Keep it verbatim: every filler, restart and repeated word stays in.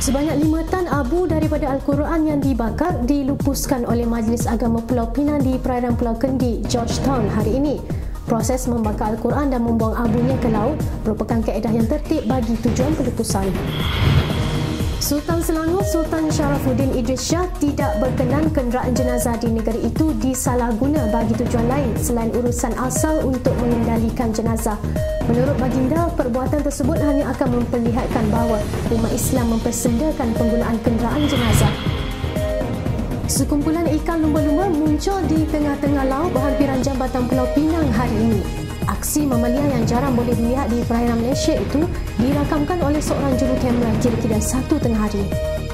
Sebanyak lima tan abu daripada Al-Quran yang dibakar dilupuskan oleh Majlis Agama Pulau Pinang di perairan Pulau Kendi, Georgetown hari ini. Proses membakar Al-Quran dan membuang abunya ke laut merupakan kaedah yang tertib bagi tujuan pelupusan. Sultan Selangor Sultan Sharafuddin Idris Shah tidak berkenan kenderaan jenazah di negara itu disalahguna bagi tujuan lain selain urusan asal untuk mengendalikan jenazah. Menurut baginda, perbuatan tersebut hanya akan memperlihatkan bahawa umat Islam mempersendakan penggunaan kenderaan jenazah. Sekumpulan ikan lumba-lumba muncul di tengah-tengah laut berhampiran jambatan Pulau Pinang hari ini. Aksi mamalia yang jarang boleh dilihat di perairan Malaysia itu dirakamkan oleh seorang juru kamera kira-kira satu tengah hari.